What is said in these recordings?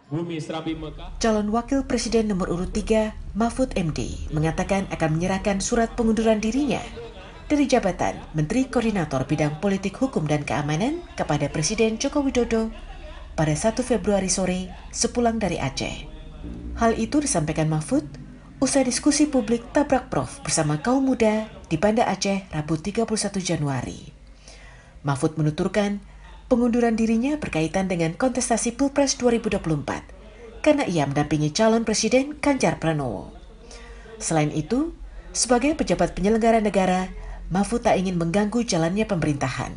Bumi Serambi Mekah. Calon Wakil Presiden nomor urut 3, Mahfud MD, mengatakan akan menyerahkan surat pengunduran dirinya dari jabatan Menteri Koordinator Bidang Politik Hukum dan Keamanan kepada Presiden Joko Widodo pada 1 Februari sore sepulang dari Aceh. Hal itu disampaikan Mahfud usai diskusi publik Tabrak Prof bersama kaum muda di Banda Aceh Rabu 31 Januari. Mahfud menuturkan pengunduran dirinya berkaitan dengan kontestasi Pilpres 2024 karena ia mendampingi calon Presiden Ganjar Pranowo. Selain itu, sebagai pejabat penyelenggara negara, Mahfud tak ingin mengganggu jalannya pemerintahan.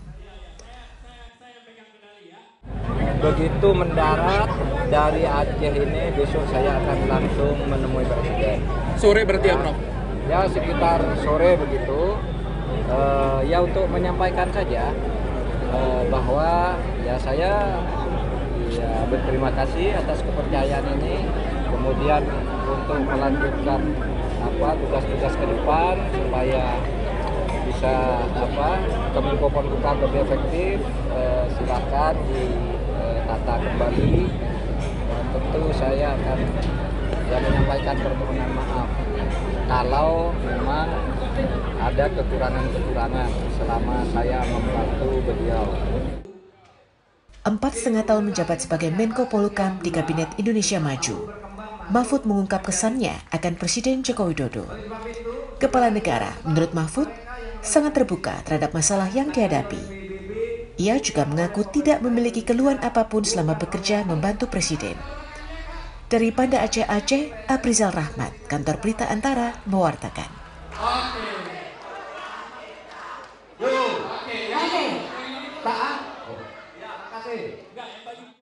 Begitu mendarat dari Aceh ini, besok saya akan langsung menemui Presiden. Sore berarti ya, Prof? Ya sekitar sore begitu. Ya untuk menyampaikan saja bahwa ya saya berterima kasih atas kepercayaan ini, kemudian untuk melanjutkan tugas-tugas ke depan supaya bisa Kemenko Polhukam lebih efektif, silakan ditata kembali. Dan tentu saya akan menyampaikan permohonan maaf kalau memang ada kekurangan-kekurangan selama saya membantu beliau. 4,5 tahun menjabat sebagai Menko Polhukam di Kabinet Indonesia Maju, Mahfud mengungkap kesannya akan Presiden Joko Widodo. Kepala negara, menurut Mahfud, sangat terbuka terhadap masalah yang dihadapi. Ia juga mengaku tidak memiliki keluhan apapun selama bekerja membantu Presiden. Dari Banda Aceh, Aprizal Rahmat, Kantor Berita Antara, mewartakan.